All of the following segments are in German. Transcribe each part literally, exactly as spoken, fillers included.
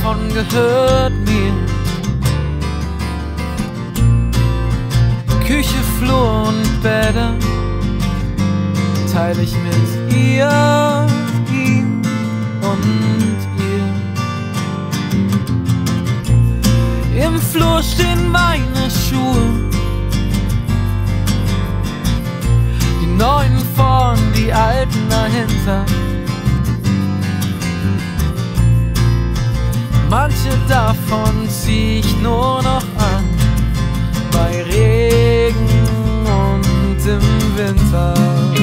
davon gehört mir. Küche, Flur und Bäder teile ich mit ihr, ihm und ihr. Im Flur stehen meine Schuhe, die neuen vorn, die alten dahinter. Manche davon zieh ich nur noch an, bei Regen und im Winter.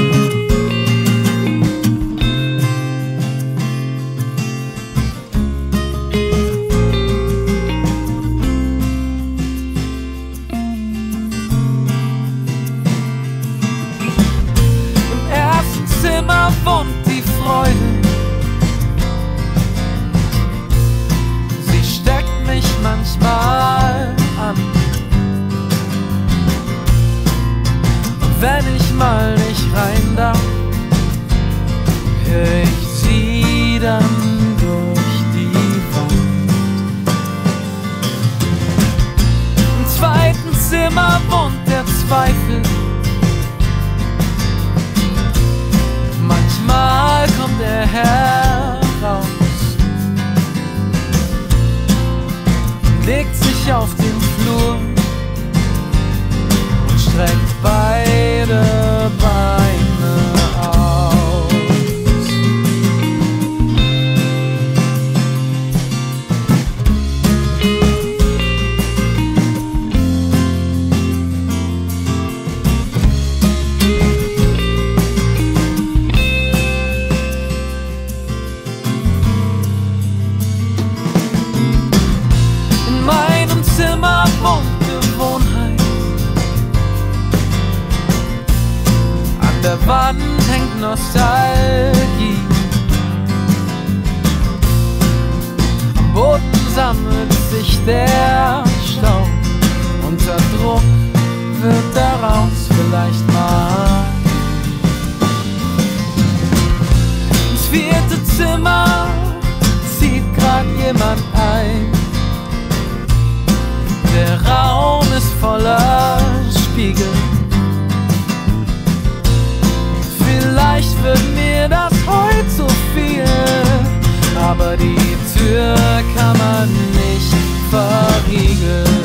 Im ersten Zimmer wohnt die Freude. Manchmal an. Und wenn ich mal nicht rein darf, hör ich sie dann durch die Wand. Im zweiten Zimmer wohnt der Zweifel. Manchmal kommt er heraus, legt sich auf den Flur und streckt beide Beine aus. Zimmer wohnt Gewohnheit. An der Wand hängt Nostalgie. Am Boden sammelt sich der Staub. Unter Druck wird daraus vielleicht mal. Ins vierte Zimmer zieht grad jemand ein. Der Raum ist voller Spiegel. Vielleicht wird mir das heute zu viel, aber die Tür kann man nicht verriegeln.